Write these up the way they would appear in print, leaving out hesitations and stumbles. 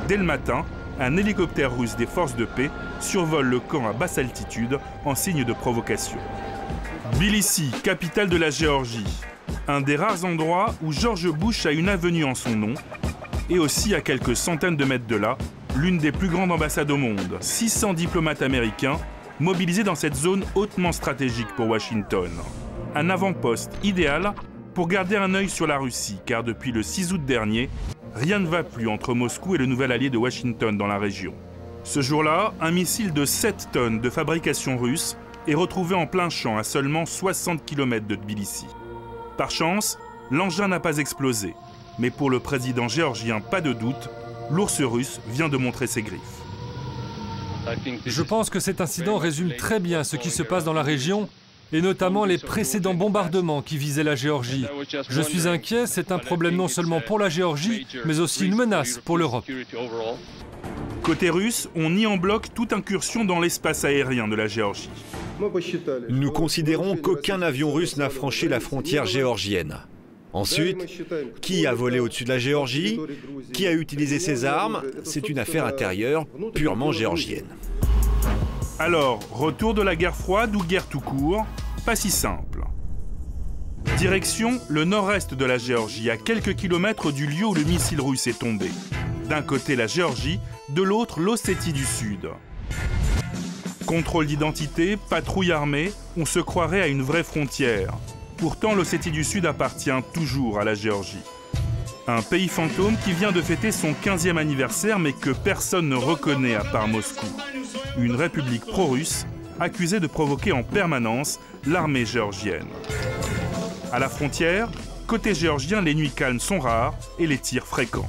Dès le matin, un hélicoptère russe des forces de paix survole le camp à basse altitude en signe de provocation. Tbilissi, capitale de la Géorgie. Un des rares endroits où George Bush a une avenue en son nom, et aussi à quelques centaines de mètres de là, l'une des plus grandes ambassades au monde. 600 diplomates américains mobilisés dans cette zone hautement stratégique pour Washington. Un avant-poste idéal pour garder un œil sur la Russie, car depuis le 6 août dernier, rien ne va plus entre Moscou et le nouvel allié de Washington dans la région. Ce jour-là, un missile de 7 tonnes de fabrication russe est retrouvé en plein champ à seulement 60 km de Tbilissi. Par chance, l'engin n'a pas explosé. Mais pour le président géorgien, pas de doute, l'ours russe vient de montrer ses griffes. Je pense que cet incident résume très bien ce qui se passe dans la région, et notamment les précédents bombardements qui visaient la Géorgie. Je suis inquiet, c'est un problème non seulement pour la Géorgie, mais aussi une menace pour l'Europe. Côté russe, on nie en bloc toute incursion dans l'espace aérien de la Géorgie. Nous considérons qu'aucun avion russe n'a franchi la frontière géorgienne. Ensuite, qui a volé au-dessus de la Géorgie? Qui a utilisé ces armes? C'est une affaire intérieure purement géorgienne. Alors, retour de la guerre froide ou guerre tout court? Pas si simple. Direction le nord-est de la Géorgie, à quelques kilomètres du lieu où le missile russe est tombé. D'un côté la Géorgie, de l'autre l'Ossétie du Sud. Contrôle d'identité, patrouille armée, on se croirait à une vraie frontière. Pourtant, l'Ossétie du Sud appartient toujours à la Géorgie. Un pays fantôme qui vient de fêter son 15e anniversaire mais que personne ne reconnaît à part Moscou. Une république pro-russe accusée de provoquer en permanence l'armée géorgienne. À la frontière, côté géorgien, les nuits calmes sont rares et les tirs fréquents.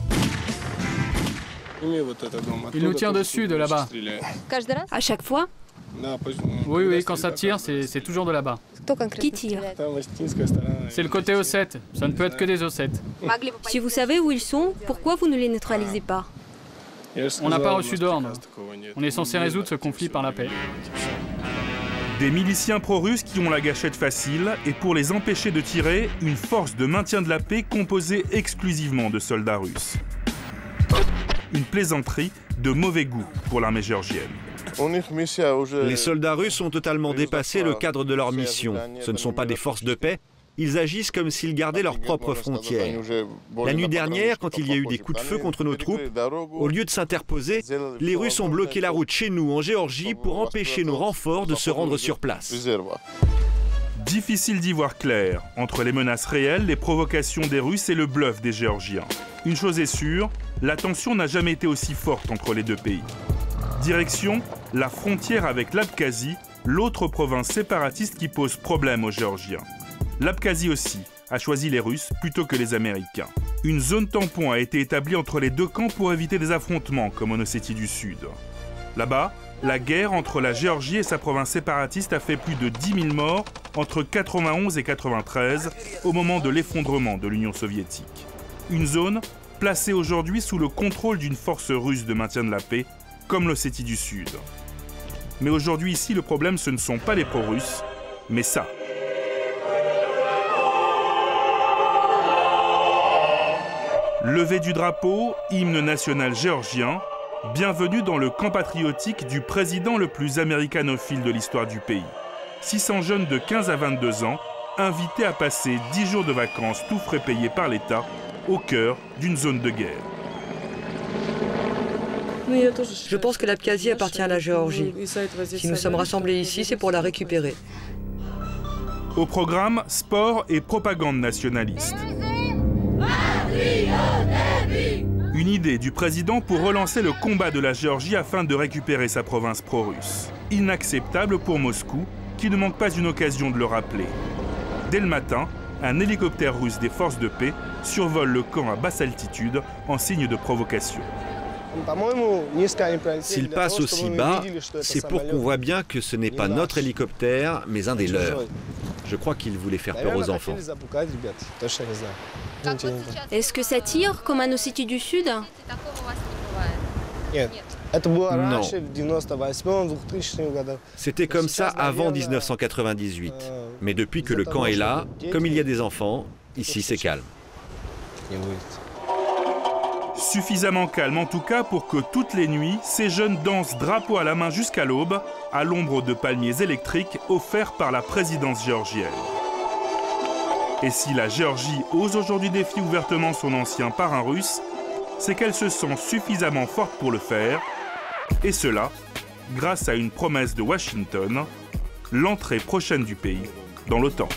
Il nous tire dessus de là-bas. À chaque fois? Oui, quand ça tire, c'est toujours de là-bas. Qui tire? C'est le côté ossète, ça ne peut être que des ossettes. Si vous savez où ils sont, pourquoi vous ne les neutralisez pas? On n'a pas reçu d'ordre. On est censé résoudre ce conflit par la paix. Des miliciens pro-russes qui ont la gâchette facile et pour les empêcher de tirer, une force de maintien de la paix composée exclusivement de soldats russes. Une plaisanterie de mauvais goût pour l'armée géorgienne. Les soldats russes ont totalement dépassé le cadre de leur mission. Ce ne sont pas des forces de paix, ils agissent comme s'ils gardaient leurs propres frontières. La nuit dernière, quand il y a eu des coups de feu contre nos troupes, au lieu de s'interposer, les Russes ont bloqué la route chez nous en Géorgie pour empêcher nos renforts de se rendre sur place. Difficile d'y voir clair entre les menaces réelles, les provocations des Russes et le bluff des Géorgiens. Une chose est sûre, la tension n'a jamais été aussi forte entre les deux pays. Direction la frontière avec l'Abkhazie, l'autre province séparatiste qui pose problème aux Géorgiens. L'Abkhazie aussi a choisi les Russes plutôt que les Américains. Une zone tampon a été établie entre les deux camps pour éviter des affrontements comme en Ossétie du Sud. Là-bas, la guerre entre la Géorgie et sa province séparatiste a fait plus de 10 000 morts entre 91 et 93 au moment de l'effondrement de l'Union soviétique. Une zone placée aujourd'hui sous le contrôle d'une force russe de maintien de la paix, comme l'Ossétie du Sud. Mais aujourd'hui ici, le problème ce ne sont pas les pro-russes, mais ça. Levée du drapeau, hymne national géorgien, bienvenue dans le camp patriotique du président le plus américanophile de l'histoire du pays. 600 jeunes de 15 à 22 ans, invités à passer 10 jours de vacances tout frais payés par l'État, au cœur d'une zone de guerre. Je pense que l'Abkhazie appartient à la Géorgie. Si nous sommes rassemblés ici, c'est pour la récupérer. Au programme, sport et propagande nationaliste. Une idée du président pour relancer le combat de la Géorgie afin de récupérer sa province pro-russe. Inacceptable pour Moscou, qui ne manque pas une occasion de le rappeler. Dès le matin, un hélicoptère russe des forces de paix survole le camp à basse altitude en signe de provocation. S'il passe aussi bas, c'est pour qu'on voit bien que ce n'est pas notre hélicoptère, mais un des leurs. Je crois qu'il voulait faire peur aux enfants. Est-ce que ça tire comme en Ossétie du Sud? Non. C'était comme ça avant 1998. Mais depuis que le camp est là, comme il y a des enfants, ici c'est calme. Suffisamment calme en tout cas pour que toutes les nuits, ces jeunes dansent drapeau à la main jusqu'à l'aube, à l'ombre de palmiers électriques offerts par la présidence géorgienne. Et si la Géorgie ose aujourd'hui défier ouvertement son ancien parrain russe, c'est qu'elle se sent suffisamment forte pour le faire, et cela grâce à une promesse de Washington, l'entrée prochaine du pays dans l'OTAN.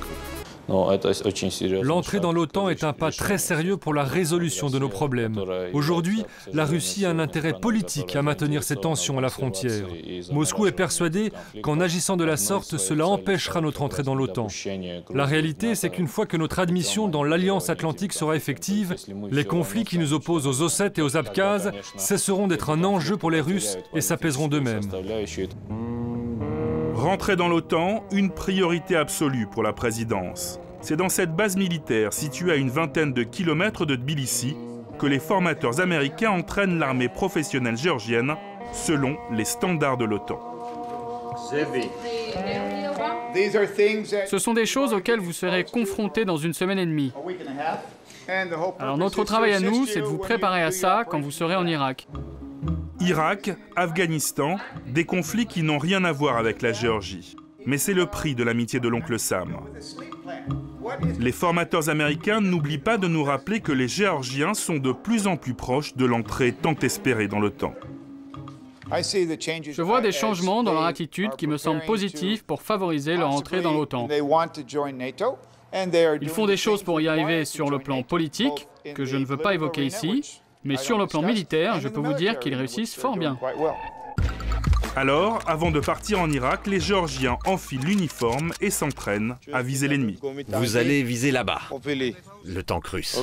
L'entrée dans l'OTAN est un pas très sérieux pour la résolution de nos problèmes. Aujourd'hui, la Russie a un intérêt politique à maintenir ces tensions à la frontière. Moscou est persuadé qu'en agissant de la sorte, cela empêchera notre entrée dans l'OTAN. La réalité, c'est qu'une fois que notre admission dans l'Alliance Atlantique sera effective, les conflits qui nous opposent aux Ossètes et aux Abkhazes cesseront d'être un enjeu pour les Russes et s'apaiseront d'eux-mêmes. Rentrer dans l'OTAN, une priorité absolue pour la présidence. C'est dans cette base militaire située à une vingtaine de kilomètres de Tbilissi que les formateurs américains entraînent l'armée professionnelle géorgienne selon les standards de l'OTAN. Ce sont des choses auxquelles vous serez confrontés dans une semaine et demie. Alors notre travail à nous, c'est de vous préparer à ça quand vous serez en Irak. Irak, Afghanistan, des conflits qui n'ont rien à voir avec la Géorgie. Mais c'est le prix de l'amitié de l'oncle Sam. Les formateurs américains n'oublient pas de nous rappeler que les Géorgiens sont de plus en plus proches de l'entrée tant espérée dans l'OTAN. Je vois des changements dans leur attitude qui me semblent positifs pour favoriser leur entrée dans l'OTAN. Ils font des choses pour y arriver sur le plan politique, que je ne veux pas évoquer ici, mais sur le plan militaire, je peux vous dire qu'ils réussissent fort bien. Alors, avant de partir en Irak, les Géorgiens enfilent l'uniforme et s'entraînent à viser l'ennemi. Vous allez viser là-bas, le tank russe.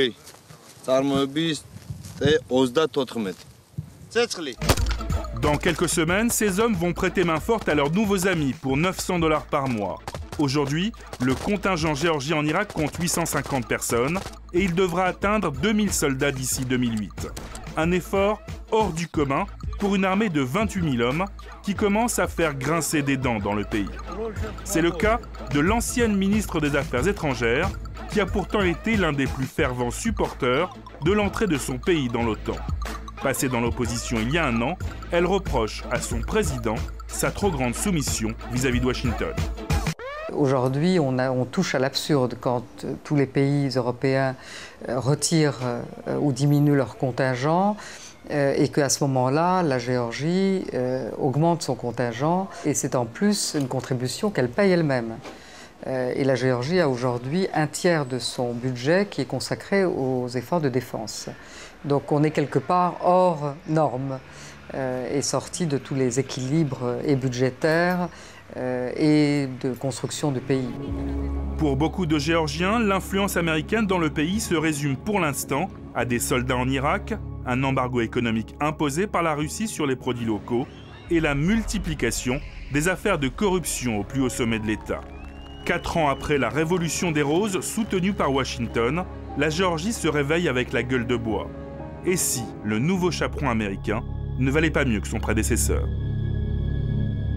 Dans quelques semaines, ces hommes vont prêter main forte à leurs nouveaux amis pour 900 $ par mois. Aujourd'hui, le contingent géorgien en Irak compte 850 personnes et il devra atteindre 2000 soldats d'ici 2008. Un effort hors du commun pour une armée de 28 000 hommes qui commence à faire grincer des dents dans le pays. C'est le cas de l'ancienne ministre des Affaires étrangères qui a pourtant été l'un des plus fervents supporters de l'entrée de son pays dans l'OTAN. Passée dans l'opposition il y a un an, elle reproche à son président sa trop grande soumission vis-à-vis de Washington. Aujourd'hui, on touche à l'absurde quand tous les pays européens retirent ou diminuent leur contingent et qu'à ce moment-là, la Géorgie augmente son contingent et c'est en plus une contribution qu'elle paye elle-même. Et la Géorgie a aujourd'hui un tiers de son budget qui est consacré aux efforts de défense. Donc on est quelque part hors norme et sorti de tous les équilibres et budgétaires et de construction du pays. Pour beaucoup de Géorgiens, l'influence américaine dans le pays se résume pour l'instant à des soldats en Irak, un embargo économique imposé par la Russie sur les produits locaux et la multiplication des affaires de corruption au plus haut sommet de l'État. 4 ans après la révolution des roses soutenue par Washington, la Géorgie se réveille avec la gueule de bois. Et si le nouveau chaperon américain ne valait pas mieux que son prédécesseur ?